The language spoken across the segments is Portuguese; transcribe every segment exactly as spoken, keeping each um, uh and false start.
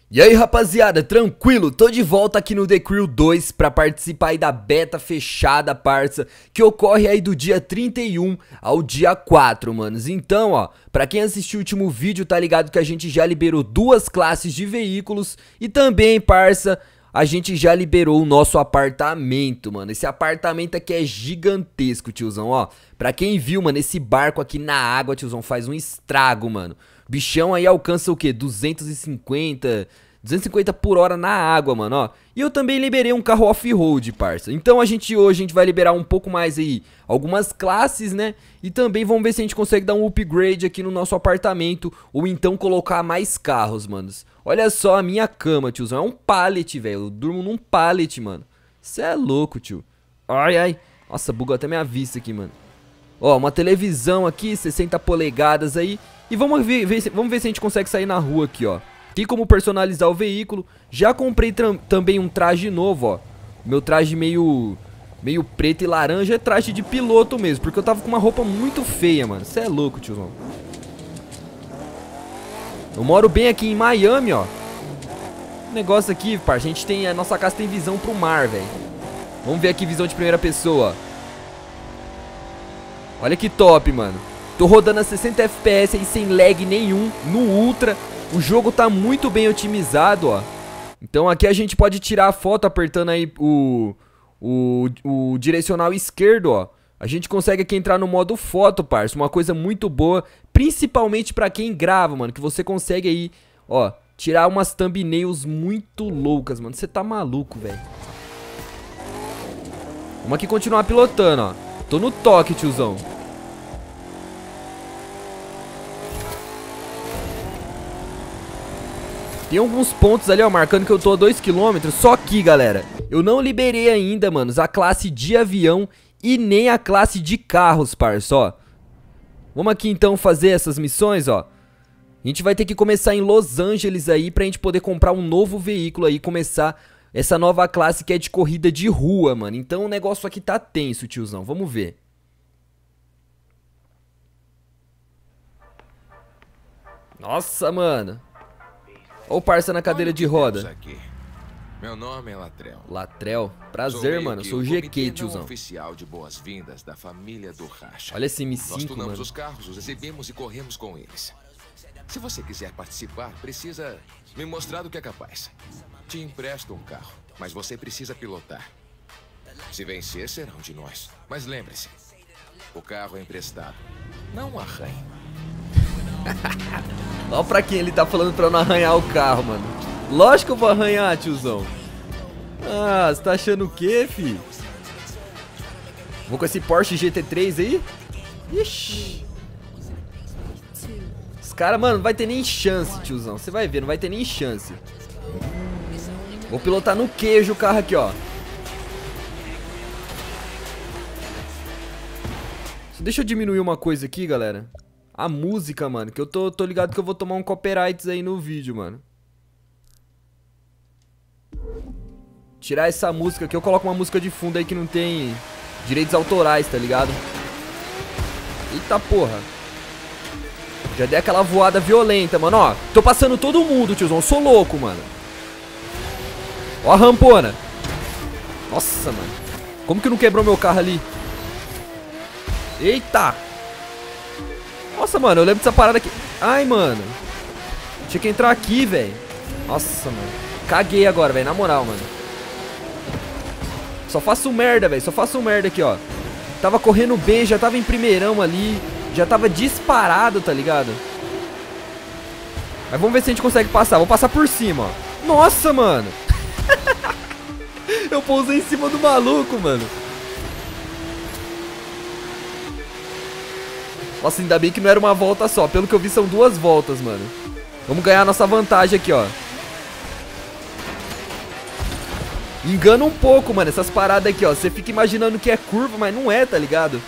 E aí rapaziada, tranquilo? Tô de volta aqui no The Crew dois pra participar aí da beta fechada, parça, que ocorre aí do dia trinta e um ao dia quatro, manos. Então, ó, pra quem assistiu o último vídeo, tá ligado que a gente já liberou duas classes de veículos e também, parça, a gente já liberou o nosso apartamento, mano. Esse apartamento aqui é gigantesco, tiozão, ó. Pra quem viu, mano, esse barco aqui na água, tiozão, faz um estrago, mano. Bichão aí alcança o quê? duzentos e cinquenta, duzentos e cinquenta por hora na água, mano, ó. E eu também liberei um carro off-road, parça. Então a gente hoje a gente vai liberar um pouco mais aí algumas classes, né? E também vamos ver se a gente consegue dar um upgrade aqui no nosso apartamento ou então colocar mais carros, manos. Olha só a minha cama, tiozão. É um pallet, velho. Eu durmo num pallet, mano. Cê é louco, tio. Ai, ai. Nossa, bugou até minha vista aqui, mano. Ó, uma televisão aqui, sessenta polegadas aí. E vamos ver, ver, vamos ver se a gente consegue sair na rua aqui, ó. Tem como personalizar o veículo. Já comprei também um traje novo, ó. Meu traje meio meio preto e laranja é traje de piloto mesmo, porque eu tava com uma roupa muito feia, mano. Cê é louco, tiozão. Eu moro bem aqui em Miami, ó. O negócio aqui, parça, a gente tem, a nossa casa tem visão pro mar, velho. Vamos ver aqui visão de primeira pessoa, ó. Olha que top, mano. Tô rodando a sessenta F P S aí sem lag nenhum, no Ultra. O jogo tá muito bem otimizado, ó. Então aqui a gente pode tirar a foto apertando aí o, o, o direcional esquerdo, ó. A gente consegue aqui entrar no modo foto, parça. Uma coisa muito boa, principalmente pra quem grava, mano. Que você consegue aí, ó, tirar umas thumbnails muito loucas, mano. Você tá maluco, velho. Vamos aqui continuar pilotando, ó. Tô no toque, tiozão. Tem alguns pontos ali, ó, marcando que eu tô a dois quilômetros. Só que, galera, eu não liberei ainda, manos, a classe de avião e nem a classe de carros, parça, ó. Vamos aqui, então, fazer essas missões, ó. A gente vai ter que começar em Los Angeles aí pra gente poder comprar um novo veículo aí, começar essa nova classe que é de corrida de rua, mano. Então o negócio aqui tá tenso, tiozão. Vamos ver. Nossa, mano. Olha o parça na cadeira de roda. Meu nome é Latrell. Latrell, prazer, mano. Eu sou o G Q, tiozão. Oficial de boas-vindas da família do Racha. Olha esse M cinco, Nós tunamos mano. os carros, os exibimos e corremos com eles. Se você quiser participar, precisa me mostrar do que é capaz. Te empresto um carro, mas você precisa pilotar. Se vencer, será um de nós. Mas lembre-se, o carro é emprestado. Não arranhe. Olha pra quem ele tá falando pra não arranhar o carro, mano. Lógico que eu vou arranhar, tiozão. Ah, você tá achando o quê, fi? Vou com esse Porsche G T três aí? Ixi. Os caras, mano, não vai ter nem chance, tiozão. Você vai ver, não vai ter nem chance. Vou pilotar no queijo o carro aqui, ó. Deixa eu diminuir uma coisa aqui, galera. A música, mano, que eu tô, tô ligado que eu vou tomar um copyright aí no vídeo, mano. Tirar essa música aqui, eu coloco uma música de fundo aí que não tem direitos autorais, tá ligado? Eita porra. Já dei aquela voada violenta, mano, ó. Tô passando todo mundo, tiozão, eu sou louco, mano. Ó a rampona. Nossa, mano. Como que não quebrou meu carro ali? Eita. Nossa, mano, eu lembro dessa parada aqui. Ai, mano. Tinha que entrar aqui, velho. Nossa, mano. Caguei agora, velho, na moral, mano. Só faço merda, velho. Só faço merda aqui, ó. Tava correndo bem, já tava em primeirão ali. Já tava disparado, tá ligado? Mas vamos ver se a gente consegue passar. Vou passar por cima, ó. Nossa, mano. Eu pousei em cima do maluco, mano. Nossa, ainda bem que não era uma volta só. Pelo que eu vi, são duas voltas, mano. Vamos ganhar a nossa vantagem aqui, ó. Engana um pouco, mano, essas paradas aqui, ó. Você fica imaginando que é curva, mas não é, tá ligado?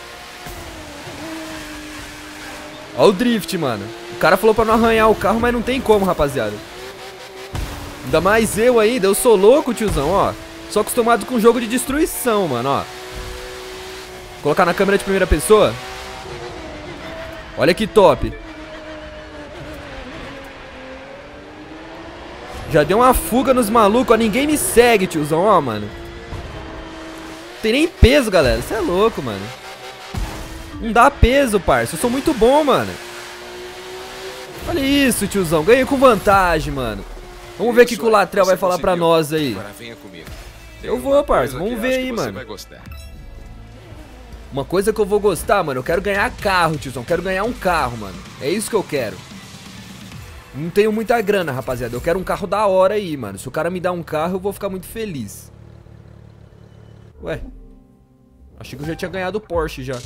Ó o drift, mano. O cara falou pra não arranhar o carro, mas não tem como, rapaziada. Ainda mais eu ainda. Eu sou louco, tiozão, ó. Sou acostumado com jogo de destruição, mano, ó. Colocar na câmera de primeira pessoa. Olha que top. Já deu uma fuga nos malucos, ó. Ninguém me segue, tiozão, ó, mano. Não tem nem peso, galera. Você é louco, mano. Não dá peso, parça. Eu sou muito bom, mano. Olha isso, tiozão. Ganhei com vantagem, mano. Vamos ver o que, que o Latrell vai falar pra nós aí. Eu vou, parça. Vamos ver aí, mano. Uma coisa que eu vou gostar, mano. Eu quero ganhar carro, tiozão. Eu quero ganhar um carro, mano. É isso que eu quero. Não tenho muita grana, rapaziada. Eu quero um carro da hora aí, mano. Se o cara me dá um carro, eu vou ficar muito feliz. Ué. Achei que eu já tinha ganhado o Porsche já.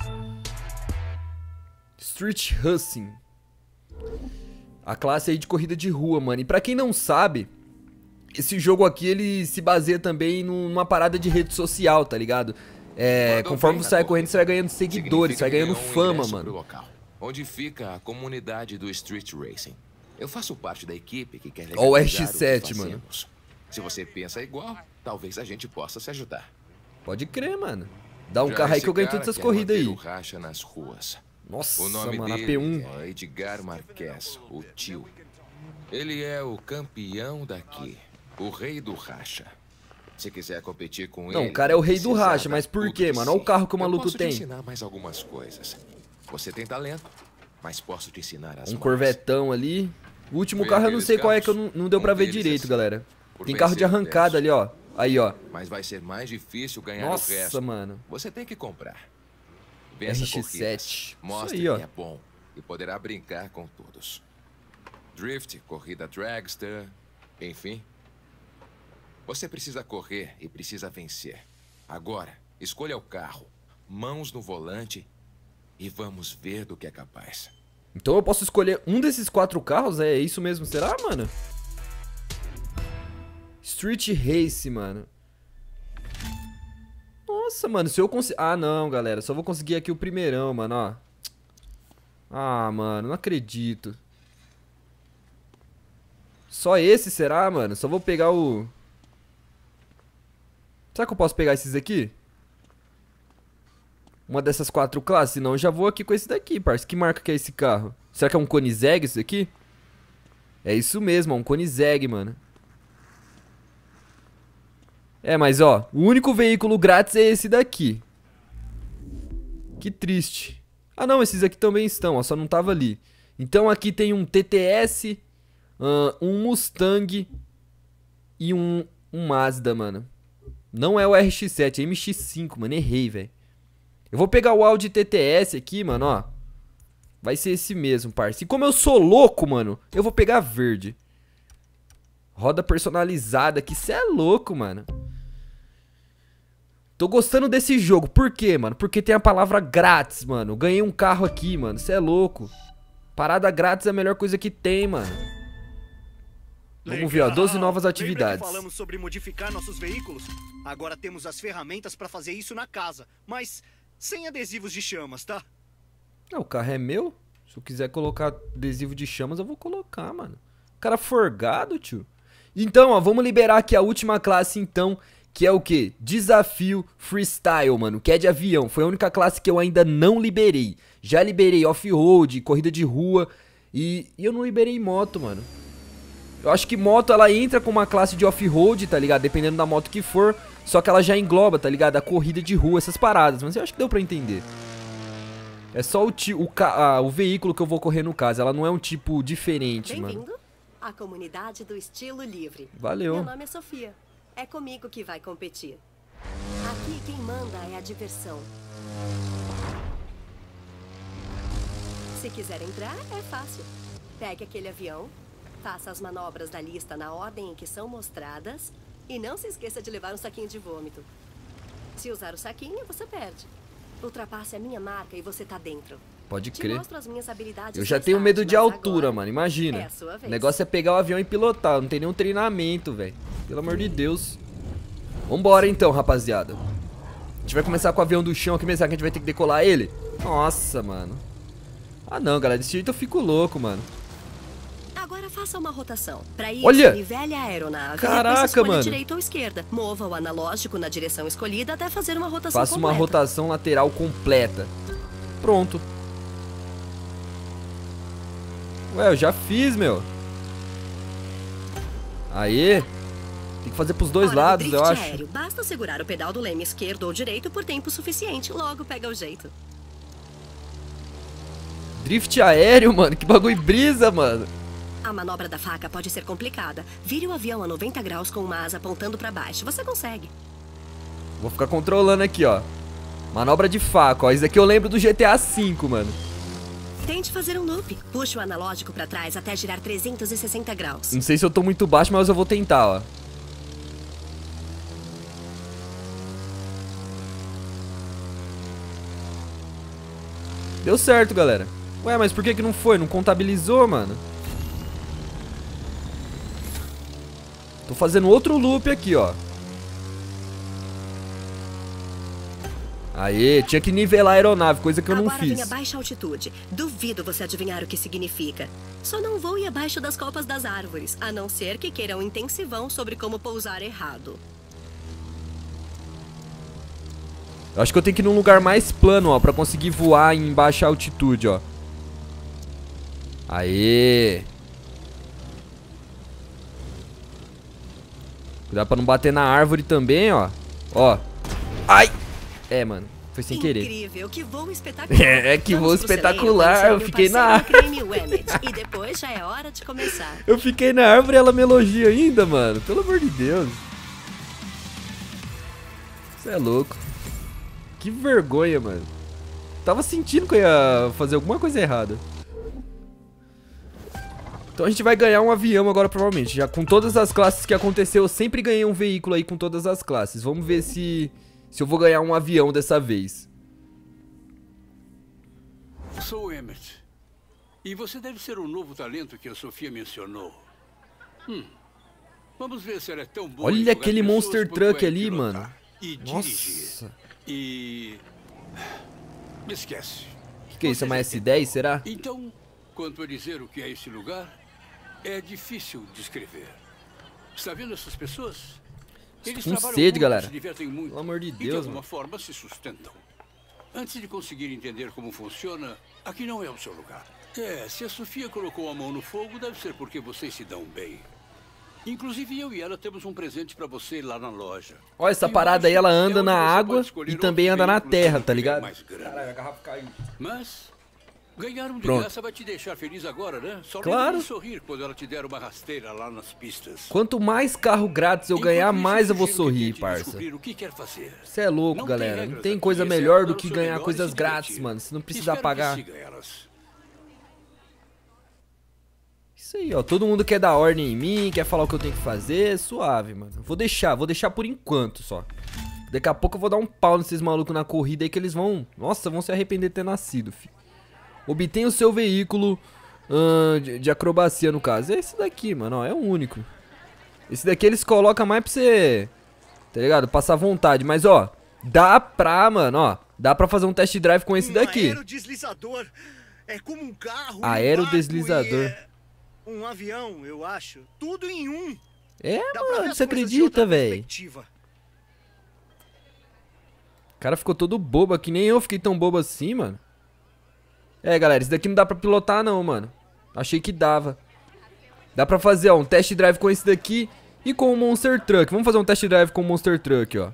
Street Racing. A classe aí de corrida de rua, mano. E pra quem não sabe, esse jogo aqui, ele se baseia também numa parada de rede social, tá ligado? É, conforme você vai correndo, você vai ganhando seguidores, você vai ganhando fama, mano. Onde fica a comunidade do Street Racing. Eu faço parte da equipe que quer legalizar o R X sete, mano. Se você pensa igual, talvez a gente possa se ajudar. Pode crer, mano. Dá um Já carro aí que eu ganho todas essas corridas aí. Racha nas ruas. Nossa, o nome mano, dele a P um. É Edgar Marques, o tio. Ele é o campeão daqui, o rei do racha. Se quiser competir com ele... Não, o cara é o rei do racha, mas por quê, mano? Olha o carro que o maluco eu posso tem. Te ensinar mais algumas coisas. Você tem talento, mas posso te ensinar as Um mãos. Corvetão ali. O último carro eu não sei qual é, que eu não, não deu pra ver direito, galera. Tem carro de arrancada ali, ó. Aí, ó. Mas vai ser mais difícil ganhar Nossa, o resto. mano. Você tem que comprar. R X sete. Mostre Isso aí, ó. que é bom e poderá brincar com todos. Drift, corrida dragster, enfim. Você precisa correr e precisa vencer. Agora, escolha o carro, mãos no volante e vamos ver do que é capaz. Então eu posso escolher um desses quatro carros? É isso mesmo, será, mano? Street Race, mano. Nossa, mano, se eu conseguir... Ah, não, galera, só vou conseguir aqui o primeirão, mano, ó. Ah, mano, não acredito. Só esse, será, mano? Só vou pegar o... Será que eu posso pegar esses aqui? Uma dessas quatro classes? Senão eu já vou aqui com esse daqui, parça. Que marca que é esse carro? Será que é um Koenigsegg isso aqui? É isso mesmo, é um Koenigsegg, mano. É, mas ó, o único veículo grátis é esse daqui. Que triste. Ah não, esses aqui também estão, ó, só não tava ali. Então aqui tem um T T S, uh, um Mustang e um, um Mazda, mano. Não é o R X sete, é M X cinco, mano, errei, velho. Eu vou pegar o Audi T T S aqui, mano, ó. Vai ser esse mesmo, parça. E como eu sou louco, mano, eu vou pegar verde. Roda personalizada aqui, cê é louco, mano. Tô gostando desse jogo, por quê, mano? Porque tem a palavra grátis, mano. Ganhei um carro aqui, mano, cê é louco. Parada grátis é a melhor coisa que tem, mano. Vamos ver, ó, doze novas atividades. Lembra que falamos sobre modificar nossos veículos? Agora temos as ferramentas pra fazer isso na casa, mas sem adesivos de chamas, tá? Não, o carro é meu. Se eu quiser colocar adesivo de chamas, eu vou colocar, mano. Cara forgado, tio. Então, ó, vamos liberar aqui a última classe, então, que é o quê? Desafio Freestyle, mano, que é de avião. Foi a única classe que eu ainda não liberei. Já liberei off-road, corrida de rua e, e eu não liberei moto, mano. Eu acho que moto, ela entra com uma classe de off-road, tá ligado? Dependendo da moto que for. Só que ela já engloba, tá ligado? A corrida de rua, essas paradas. Mas eu acho que deu pra entender. É só o, ti, o, ca, ah, o veículo que eu vou correr no caso. Ela não é um tipo diferente, mano. Bem-vindo à comunidade do estilo livre. Valeu. Meu nome é Sofia. É comigo que vai competir. Aqui quem manda é a diversão. Se quiser entrar, é fácil. Pegue aquele avião, faça as manobras da lista na ordem em que são mostradas e não se esqueça de levar um saquinho de vômito. Se usar o saquinho, você perde. Ultrapasse a minha marca e você tá dentro. Pode Te crer. mostro as minhas habilidades. Eu já mais tenho tarde, medo de mas altura, agora mano. Imagina. é a sua vez. O negócio é pegar o avião e pilotar. Não tem nenhum treinamento, velho. Pelo amor de Deus. Vambora então, rapaziada. A gente vai começar com o avião do chão aqui mesmo. Será que a gente vai ter que decolar ele? Nossa, mano. Ah não, galera. Desse jeito eu fico louco, mano. Agora faça uma rotação. Pra isso, Olha! nivele a aeronave. Caraca, depois escolha mano. direita ou esquerda. Mova o analógico na direção escolhida até fazer uma rotação Faça uma completa. rotação lateral completa. Pronto. Ué, eu já fiz, meu. Aí. Tem que fazer pros dois Hora do lados, drift eu acho. aéreo. Basta segurar o pedal do leme esquerdo ou direito por tempo suficiente. Logo pega o jeito. Drift aéreo, mano. Que bagulho brisa, mano. A manobra da faca pode ser complicada. Vire o avião a noventa graus com uma asa apontando pra baixo. Você consegue. Vou ficar controlando aqui, ó. Manobra de faca, ó. Isso aqui eu lembro do G T A cinco, mano. Tente fazer um loop. Puxe o analógico pra trás até girar trezentos e sessenta graus. Não sei se eu tô muito baixo, mas eu vou tentar, ó. Deu certo, galera. Ué, mas por que que não foi? Não contabilizou, mano? Tô fazendo outro loop aqui, ó. Aê, tinha que nivelar a aeronave, coisa que eu não Agora fiz. vem a baixa altitude. Duvido você adivinhar o que significa. Só não voe abaixo das copas das árvores, a não ser que queira um intensivão sobre como pousar errado. Eu acho que eu tenho que ir num lugar mais plano, ó, pra conseguir voar em baixa altitude, ó. Aê! Cuidado pra não bater na árvore também, ó. Ó. Ai! É, mano. Foi sem querer. Incrível, que voo espetacular. É, que Vamos voo pro celeiro, espetacular. conhecer Eu meu fiquei na parceiro árvore. creme Wemmet. E depois já é hora de começar. Eu fiquei na árvore e ela me elogia ainda, mano. Pelo amor de Deus. Você é louco. Que vergonha, mano. Tava sentindo que eu ia fazer alguma coisa errada. Então a gente vai ganhar um avião agora, provavelmente. Já com todas as classes que aconteceu, eu sempre ganhei um veículo aí com todas as classes. Vamos ver se, se eu vou ganhar um avião dessa vez. Sou Emmett. E você deve ser o novo talento que a Sofia mencionou. Hum. Vamos ver se ela é tão boa. em Olha jogar aquele pessoas Monster quanto Truck é em ali, pilotar mano. E Nossa. dirigir. E... Esquece. O que, que é isso? É uma Você S dez, será? Então, quanto a dizer o que é esse lugar, é difícil descrever. Está vendo essas pessoas? Eles com trabalham sede, muito, galera. se divertem muito. Pelo amor de E de Deus, alguma mano. forma se sustentam. Antes de conseguir entender como funciona, aqui não é o seu lugar. É, se a Sofia colocou a mão no fogo, deve ser porque vocês se dão bem. Inclusive eu e ela temos um presente pra você lá na loja. Olha, essa E parada aí, hoje ela é anda onde na você água pode escolher e também outro anda na veículo terra, que tá tiver ligado? mais grana. Caralho, a garrafa caiu. Mas ganhar um de Pronto. graça vai te deixar feliz agora, né? Só Claro. lembre de sorrir quando ela te der uma rasteira lá nas pistas. Quanto mais carro grátis eu ganhar, Enquanto isso, mais eu vou sugiro que sorrir, tente parça. descobrir o que quer fazer. Você é louco, Não tem galera. regras Não tem aqui, coisa exceto melhor do para o que seu ganhar melhor e coisas se grátis, divertir. mano. Você não precisa Espero que pagar. siga elas. Isso aí, ó. Todo mundo quer dar ordem em mim, quer falar o que eu tenho que fazer. Suave, mano. Vou deixar, vou deixar por enquanto só. Daqui a pouco eu vou dar um pau nesses malucos na corrida aí que eles vão... Nossa, vão se arrepender de ter nascido, filho. Obtenha o seu veículo uh, de, de acrobacia, no caso. É esse daqui, mano, ó. É o único. Esse daqui eles colocam mais pra você... Tá ligado? Passar vontade. Mas, ó, dá pra, mano, ó. Dá pra fazer um test drive com esse daqui. Um aerodeslizador. É como um carro. um Aerodeslizador. barco e é um avião, eu acho. Tudo em um. É, Dá pra ver mano, as você coisas de acredita, outra velho? perspectiva. O cara ficou todo bobo aqui, nem eu fiquei tão bobo assim, mano. É, galera, esse daqui não dá pra pilotar não, mano. Achei que dava. Dá pra fazer, ó, um test drive com esse daqui e com o Monster Truck. Vamos fazer um test drive com o Monster Truck, ó.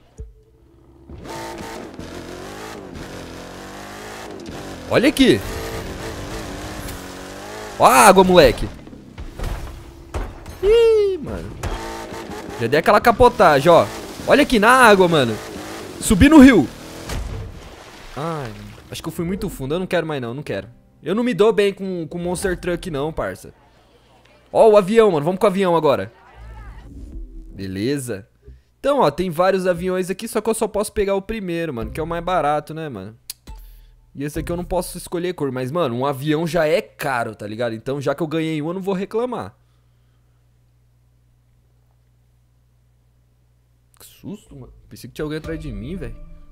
Olha aqui. Ó a água, moleque. Ih, mano. Já dei aquela capotagem, ó. Olha aqui, na água, mano. Subi no rio. Ai, acho que eu fui muito fundo. Eu não quero mais não, não quero. Eu não me dou bem com o Monster Truck não, parça. Ó o avião, mano. Vamos com o avião agora. Beleza. Então, ó, tem vários aviões aqui, só que eu só posso pegar o primeiro, mano, que é o mais barato, né, mano? E esse aqui eu não posso escolher cor, mas, mano, um avião já é caro, tá ligado? Então, já que eu ganhei um, eu não vou reclamar. Que susto, mano. Pensei que tinha alguém atrás de mim, velho.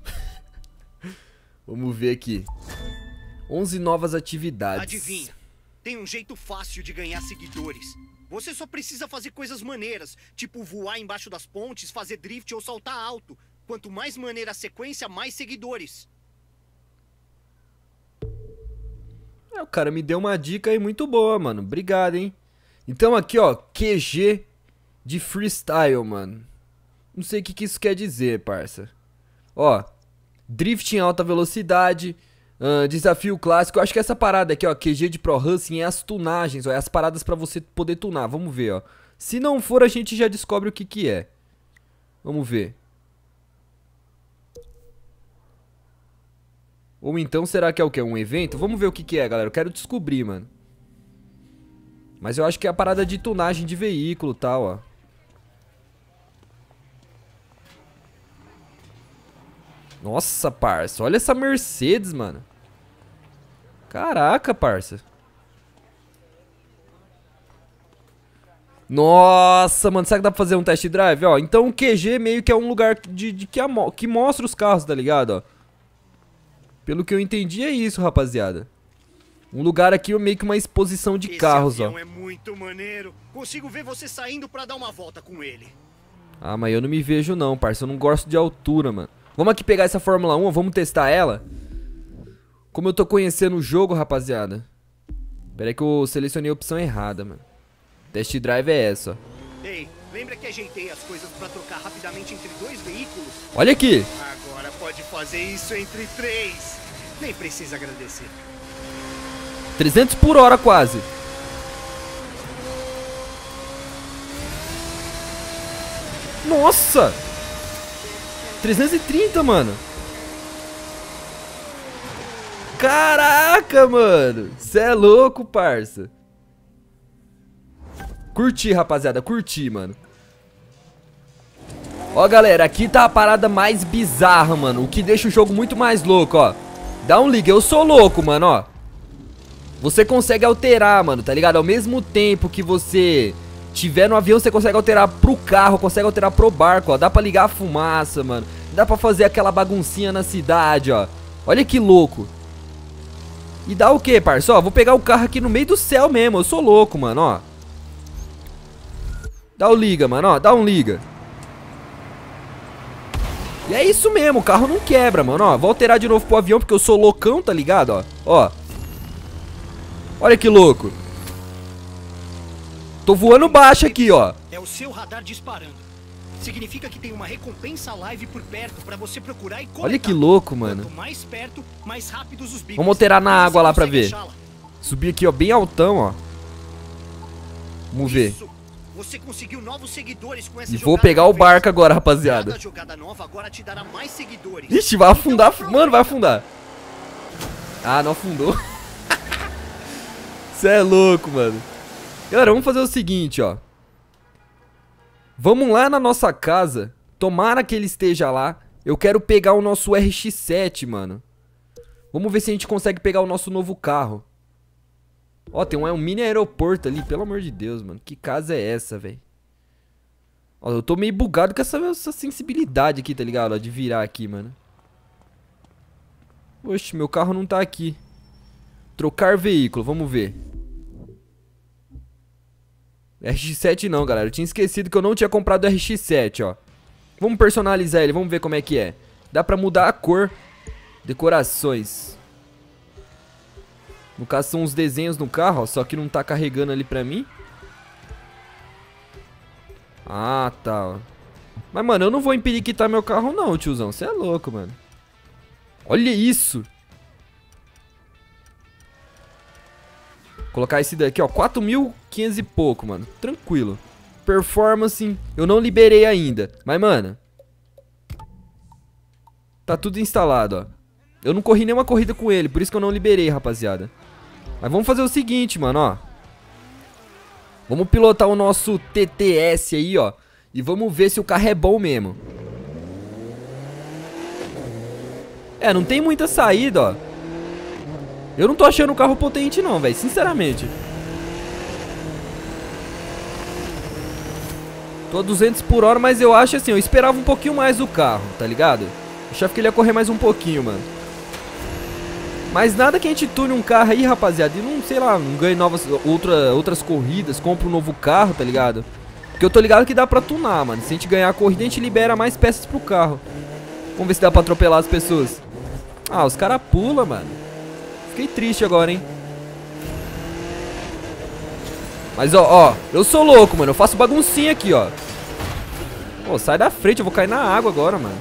Vamos ver aqui. onze novas atividades. Adivinha, tem um jeito fácil de ganhar seguidores. Você só precisa fazer coisas maneiras, tipo voar embaixo das pontes, fazer drift ou saltar alto. Quanto mais maneira a sequência, mais seguidores. É, o cara me deu uma dica aí muito boa, mano. Obrigado, hein? Então aqui, ó, Q G de freestyle, mano. Não sei o que, que isso quer dizer, parça. Ó, drift em alta velocidade, uh, desafio clássico. Eu acho que essa parada aqui, ó, Q G de Pro Racing, é as tunagens, ó, é as paradas pra você poder tunar. Vamos ver, ó. Se não for, a gente já descobre o que que é. Vamos ver. Ou então, será que é o que? Um evento? Vamos ver o que que é, galera. Eu quero descobrir, mano. Mas eu acho que é a parada de tunagem de veículo e tal, ó. Nossa, parça. Olha essa Mercedes, mano. Caraca, parça. Nossa, mano. Será que dá pra fazer um test drive? Ó, então o Q G meio que é um lugar de, de que, amo, que mostra os carros, tá ligado? Ó. Pelo que eu entendi é isso, rapaziada. Um lugar aqui meio que uma exposição de Esse carros, ó. É muito maneiro. Consigo ver você saindo pra dar uma volta com ele. Ah, mas eu não me vejo não, parça. Eu não gosto de altura, mano. Vamos aqui pegar essa Fórmula um, vamos testar ela. Como eu tô conhecendo o jogo, rapaziada. Pera aí que eu selecionei a opção errada, mano. Test drive é essa, ó. Ei, lembra que ajeitei as coisas pra trocar rapidamente entre dois veículos? Olha aqui. Agora pode fazer isso entre três. Nem precisa agradecer. trezentos por hora quase. Nossa! trezentos e trinta, mano. Caraca, mano. Cê é louco, parça. Curti, rapaziada. Curti, mano. Ó, galera. Aqui tá a parada mais bizarra, mano. O que deixa o jogo muito mais louco, ó. Dá um liga. Eu sou louco, mano, ó. Você consegue alterar, mano, tá ligado? Ao mesmo tempo que você tiver no avião, você consegue alterar pro carro, consegue alterar pro barco, ó. Dá pra ligar a fumaça, mano. Dá pra fazer aquela baguncinha na cidade, ó. Olha que louco. E dá o que, parça? Ó, vou pegar o carro aqui no meio do céu mesmo. Eu sou louco, mano, ó. Dá o liga, mano, ó. Dá um liga. E é isso mesmo, o carro não quebra, mano, ó. Vou alterar de novo pro avião porque eu sou loucão, tá ligado, ó. Ó. Olha que louco. Tô voando baixo aqui, ó. É o seu radar disparando. Significa que tem uma recompensa live por perto pra você procurar e coletar. Olha que louco, mano. Quanto mais perto, mais rápidos os bicos. Vamos alterar na água lá pra ver. achá-la. Subir aqui, ó, bem altão, ó. Vamos ver. Isso. Você conseguiu novos seguidores com essa E vou jogada pegar o que barco fez. agora, rapaziada. Cada jogada nova agora te dará mais seguidores. Ixi, vai afundar. Então, Mano, vai afundar. Ah, não afundou. Cê é louco, mano. Galera, vamos fazer o seguinte, ó. Vamos lá na nossa casa. Tomara que ele esteja lá. Eu quero pegar o nosso R X sete, mano. Vamos ver se a gente consegue pegar o nosso novo carro. Ó, tem um, um mini aeroporto ali. Pelo amor de Deus, mano. Que casa é essa, velho? Ó, eu tô meio bugado com essa, essa sensibilidade aqui, tá ligado? Ó, de virar aqui, mano. Oxe, meu carro não tá aqui. Trocar veículo, vamos ver. R X sete não, galera. Eu tinha esquecido que eu não tinha comprado o R X sete, ó. Vamos personalizar ele, vamos ver como é que é. Dá pra mudar a cor. Decorações. No caso são os desenhos no carro, ó. Só que não tá carregando ali pra mim. Ah, tá, ó. Mas, mano, eu não vou empiriquitar meu carro não, tiozão. Você é louco, mano. Olha isso. Colocar esse daqui, ó, quatro mil e quinhentos e pouco, mano. Tranquilo. Performance, eu não liberei ainda. Mas, mano, tá tudo instalado, ó. Eu não corri nenhuma corrida com ele, por isso que eu não liberei, rapaziada. Mas vamos fazer o seguinte, mano, ó. Vamos pilotar o nosso T T S aí, ó. E vamos ver se o carro é bom mesmo. É, não tem muita saída, ó. Eu não tô achando o carro potente não, velho, sinceramente. Tô a duzentos por hora, mas eu acho assim, eu esperava um pouquinho mais do carro, tá ligado? Eu achava que ele ia correr mais um pouquinho, mano. Mas nada que a gente tune um carro aí, rapaziada, e não, sei lá, não ganhe novas, outra, outras corridas, compre um novo carro, tá ligado? Porque eu tô ligado que dá pra tunar, mano. Se a gente ganhar a corrida, a gente libera mais peças pro carro. Vamos ver se dá pra atropelar as pessoas. Ah, os caras pulam, mano. Fiquei triste agora, hein. Mas, ó, ó, eu sou louco, mano. Eu faço baguncinha aqui, ó. Pô, sai da frente, eu vou cair na água agora, mano.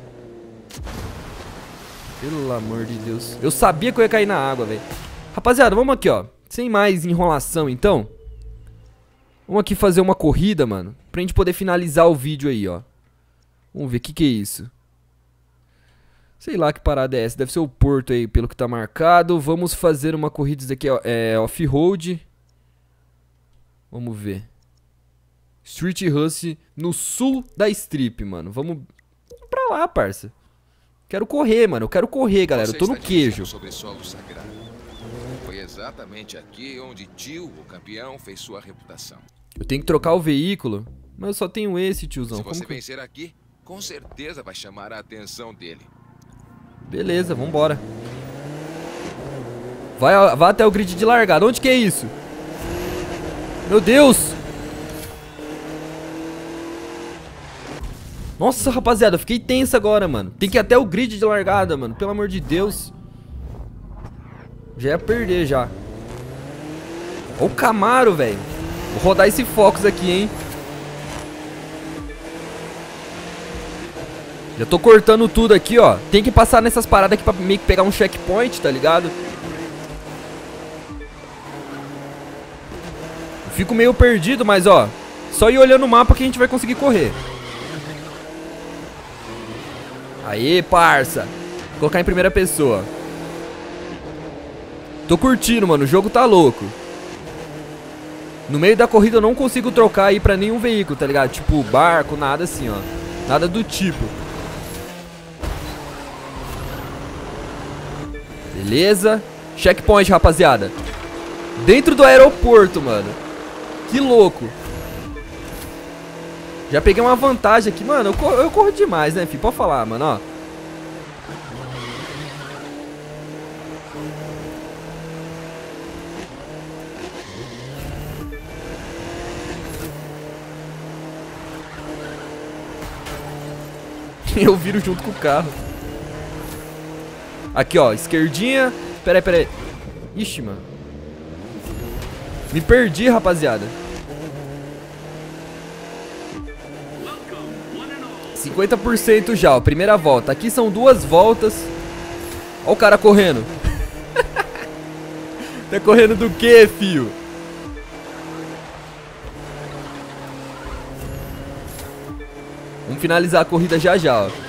Pelo amor de Deus. Eu sabia que eu ia cair na água, velho. Rapaziada, vamos aqui, ó. Sem mais enrolação, então. Vamos aqui fazer uma corrida, mano. Pra gente poder finalizar o vídeo aí, ó. Vamos ver, o que que é isso? Sei lá que parada é essa. Deve ser o porto aí, pelo que tá marcado. Vamos fazer uma corrida, isso daqui é off-road. Vamos ver. Street Race no sul da Strip, mano. Vamos pra lá, parça. Quero correr, mano. Eu quero correr, galera. Eu tô no queijo. Sobre solo sagrado. Foi exatamente aqui onde Tio, o campeão, fez sua reputação. Eu tenho que trocar o veículo. Mas eu só tenho esse, tiozão. Se você Como que... vencer aqui, com certeza vai chamar a atenção dele. Beleza, vambora. Vai, vai até o grid de largada. Onde que é isso? Meu Deus! Nossa, rapaziada, eu fiquei tenso agora, mano. Tem que ir até o grid de largada, mano. Pelo amor de Deus. Já ia perder, já. Ó o Camaro, velho. Vou rodar esse Focus aqui, hein. Já tô cortando tudo aqui, ó. Tem que passar nessas paradas aqui pra meio que pegar um checkpoint, tá ligado? Eu fico meio perdido, mas, ó, só ir olhando o mapa que a gente vai conseguir correr. Aê, parça. Vou colocar em primeira pessoa. Tô curtindo, mano. O jogo tá louco. No meio da corrida eu não consigo trocar aí pra nenhum veículo, tá ligado? Tipo barco, nada assim, ó. Nada do tipo. Beleza. Checkpoint, rapaziada. Dentro do aeroporto, mano. Que louco. Já peguei uma vantagem aqui. Mano, eu corro, eu corro demais, né, filho? Pode falar, mano, ó. Eu viro junto com o carro. Aqui, ó, esquerdinha. Pera aí, pera aí. Ixi, mano. Me perdi, rapaziada. cinquenta por cento já, ó, primeira volta. Aqui são duas voltas. Ó o cara correndo. Tá correndo do quê, fio? Vamos finalizar a corrida já já, ó.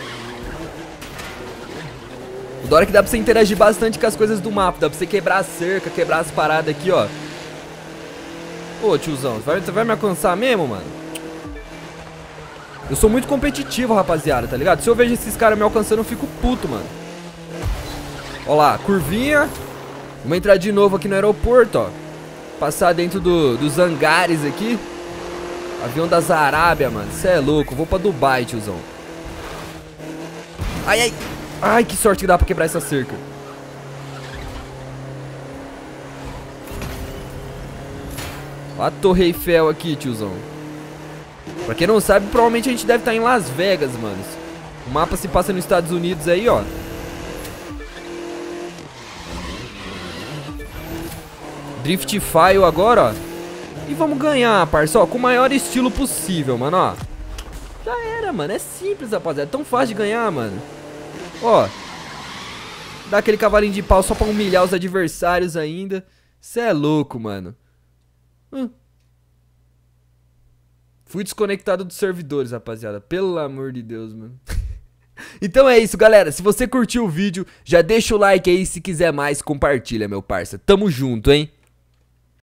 O da hora que dá pra você interagir bastante com as coisas do mapa. Dá pra você quebrar a cerca, quebrar as paradas aqui, ó. Ô, tiozão, você vai, você vai me alcançar mesmo, mano? Eu sou muito competitivo, rapaziada, tá ligado? Se eu vejo esses caras me alcançando, eu fico puto, mano. Ó lá, curvinha. Vamos entrar de novo aqui no aeroporto, ó. Passar dentro do, dos hangares aqui. Avião das Arábia, mano. Cê é louco. Vou pra Dubai, tiozão. Ai, ai. Ai, que sorte que dá pra quebrar essa cerca. Ó a Torre Eiffel aqui, tiozão. Pra quem não sabe, provavelmente a gente deve estar em Las Vegas, mano. O mapa se passa nos Estados Unidos aí, ó. Drift File agora, ó. E vamos ganhar, parça, ó, com o maior estilo possível, mano, ó. Já era, mano, é simples, rapaziada. É tão fácil de ganhar, mano. Ó. Dá aquele cavalinho de pau só pra humilhar os adversários ainda. Cê é louco, mano. Hum. Fui desconectado dos servidores, rapaziada. Pelo amor de Deus, mano. Então é isso, galera. Se você curtiu o vídeo, já deixa o like aí. Se quiser mais, compartilha, meu parça. Tamo junto, hein?